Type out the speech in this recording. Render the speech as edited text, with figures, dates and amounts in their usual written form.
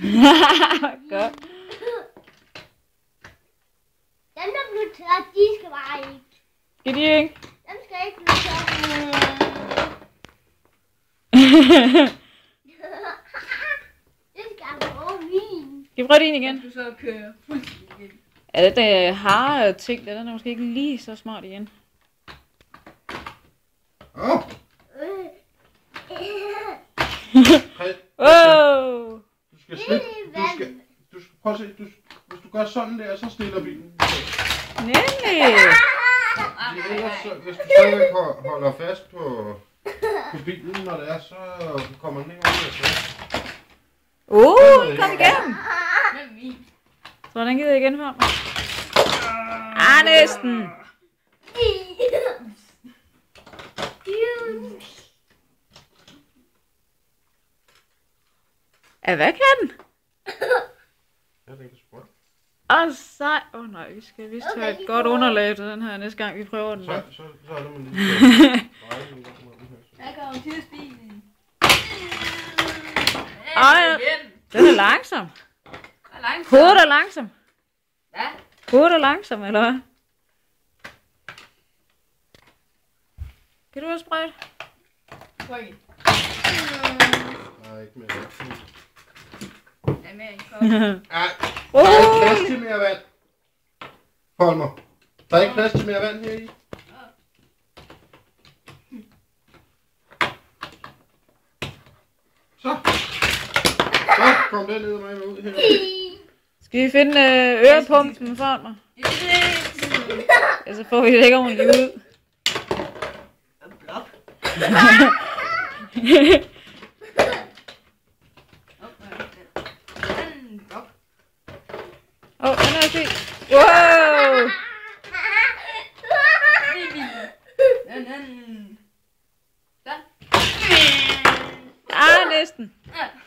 Godt. Dem, der blev tørt, de skal bare ikke. Skal de ikke? Dem skal ikke blive tørt. Det skal være min. Skal vi prøve din igen? Du så kører fuldstændig igen. Ja, det harde ting, den er måske ikke lige så smart igen. Åh! Wow! Du skal slippe. Du skal prøve at se. Hvis du gør sådan der, så stiller bilen. Nemlig! Ellers, hvis du stadig holder fast på bilen, når det er, så kommer den ikke over. Kom igennem! Med min. Så den gider igen for mig. Næsten! Ja, hvad kan den? Ja, den kan sprøjte. Sej. Nej, vi skal vist have et godt underlag til den her næste gang, vi prøver den. Så er det man lige. Jeg kommer til at spise den. Den er langsom. Hovedet er langsom. Hvad? Hovedet er langsom, eller hvad? Kan du også sprøjte? Prøv igen. Nej, ikke mere. Der er mere i koppen. Ej, der er ikke plads til mere vand. Holmer. Der er ikke plads til mere vand her i. Så kom den ned med ud her. Skal vi finde ørepumpen foran mig? Ja, så får vi det ikke ordentligt ud. Blop. Den er fint. Wow! Næsten.